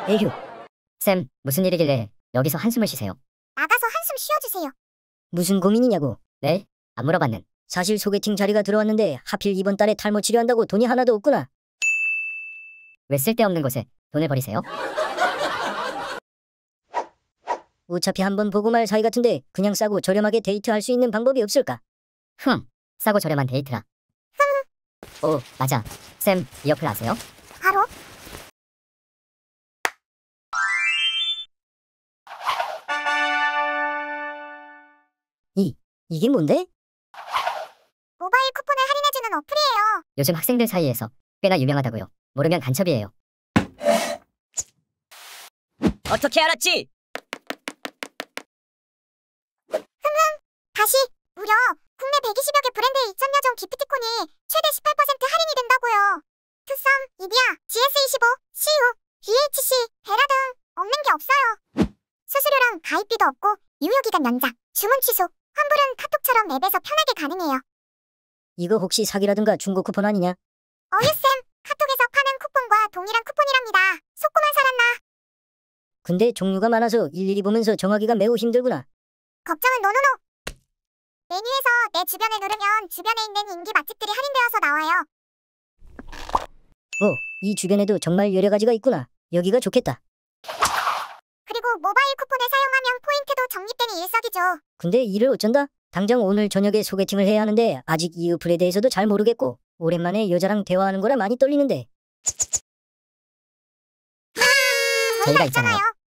에휴. 쌤, 무슨 일이길래 여기서 한숨을 쉬세요? 나가서 한숨 쉬어주세요. 무슨 고민이냐고? 네? 안 물어봤는. 사실 소개팅 자리가 들어왔는데 하필 이번 달에 탈모 치료한다고 돈이 하나도 없구나. 왜 쓸데없는 곳에 돈을 버리세요? 어차피 한번 보고 말 사이 같은데 그냥 싸고 저렴하게 데이트할 수 있는 방법이 없을까? 싸고 저렴한 데이트라. 오, 맞아. 쌤, 이 어플 아세요? 바로? 이게 뭔데? 모바일 쿠폰을 할인해주는 어플이에요. 요즘 학생들 사이에서 꽤나 유명하다고요. 모르면 간첩이에요. 어떻게 알았지? 다시 무려 국내 120여 개 브랜드의 2,000여 종 기프티콘이 최대 18% 할인이 된다고요. 투썸, 이디야, GS25, CU, BHC, 베라 등 없는 게 없어요. 수수료랑 가입비도 없고 유효기간 연장, 주문 취소, 환불은 카톡처럼 앱에서 편하게 가능해요. 이거 혹시 사기라든가 중고 쿠폰 아니냐? 어유쌤, 카톡에서 파는 쿠폰과 동일한 쿠폰이랍니다. 속고만 살았나? 근데 종류가 많아서 일일이 보면서 정하기가 매우 힘들구나. 걱정은 노노노. 메뉴에서 내 주변을 누르면 주변에 있는 인기 맛집들이 할인되어서 나와요. 이 주변에도 정말 여러 가지가 있구나. 여기가 좋겠다. 그리고 모바일 쿠폰을 사용하면 포인트도 적립되니 일석이조. 근데 이를 어쩐다? 당장 오늘 저녁에 소개팅을 해야 하는데 아직 이 어플에 대해서도 잘 모르겠고 오랜만에 여자랑 대화하는 거라 많이 떨리는데. 저희가 있잖아요.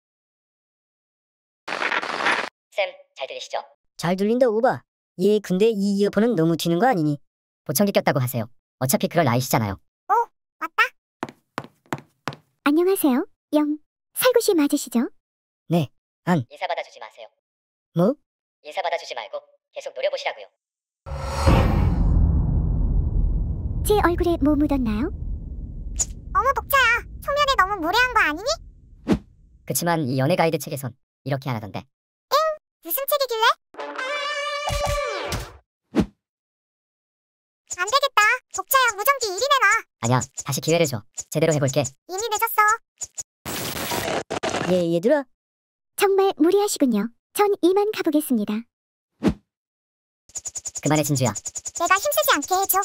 쌤, 잘 들리시죠? 잘 들린다 오바. 예, 근데 이 이어폰은 너무 튀는 거 아니니? 보청기 꼈다고 하세요. 어차피 그럴 나이시잖아요. 맞다. 안녕하세요. 살구씨 맞으시죠? 네, 안. 인사 받아주지 마세요. 뭐? 인사 받아주지 말고 계속 노려보시라고요. 제 얼굴에 뭐 묻었나요? 어머 복자야, 초면에 너무 무례한 거 아니니? 그치만 이 연애 가이드 책에선 이렇게 안 하던데. 무슨 책이길래? 안 되겠다. 복자야, 무전기 이리 내놔. 아니야, 다시 기회를 줘. 제대로 해볼게. 이미 늦었어. 얘들아. 정말 무리하시군요. 전 이만 가보겠습니다. 그만해 진주야. 내가 힘쓰지 않게 해줘.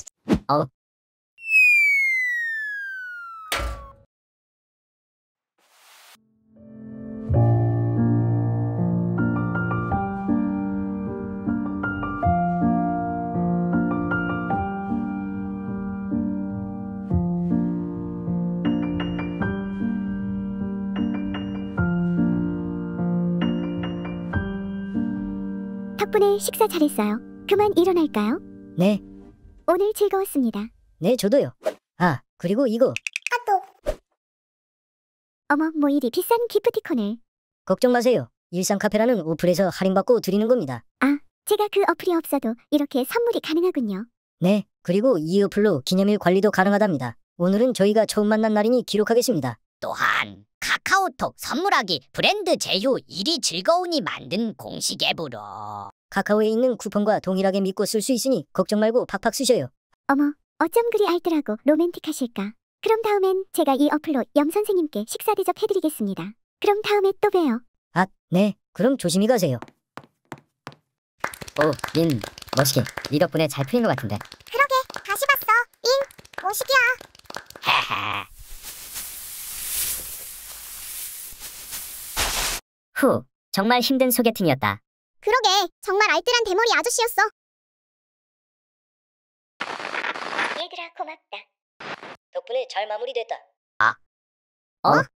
덕분에 식사 잘했어요. 그만 일어날까요? 네, 오늘 즐거웠습니다. 네 저도요. 아, 그리고 이거. 어머, 뭐 이리 비싼 기프티콘을. 걱정 마세요. 일상 카페라는 어플에서 할인받고 드리는 겁니다. 제가 그 어플이 없어도 이렇게 선물이 가능하군요. 네, 그리고 이 어플로 기념일 관리도 가능하답니다. 오늘은 저희가 처음 만난 날이니 기록하겠습니다. 또한 카카오톡 선물하기 브랜드 제휴 1위 즐거운이 만든 공식 앱으로 카카오에 있는 쿠폰과 동일하게 믿고 쓸 수 있으니 걱정 말고 팍팍 쓰셔요. 어머, 어쩜 그리 알뜰하고 로맨틱하실까? 그럼 다음엔 제가 이 어플로 선생님께 식사 대접해드리겠습니다. 그럼 다음에 또 봬요. 아, 네. 그럼 조심히 가세요. 오, 린, 멋있게. 네 덕분에 잘 풀린 것 같은데. 그러게, 다시 봤어. 오식이야. 헤헤. 후, 정말 힘든 소개팅이었다. 그러게, 정말 알뜰한 대머리 아저씨였어. 얘들아, 고맙다. 덕분에 잘 마무리됐다.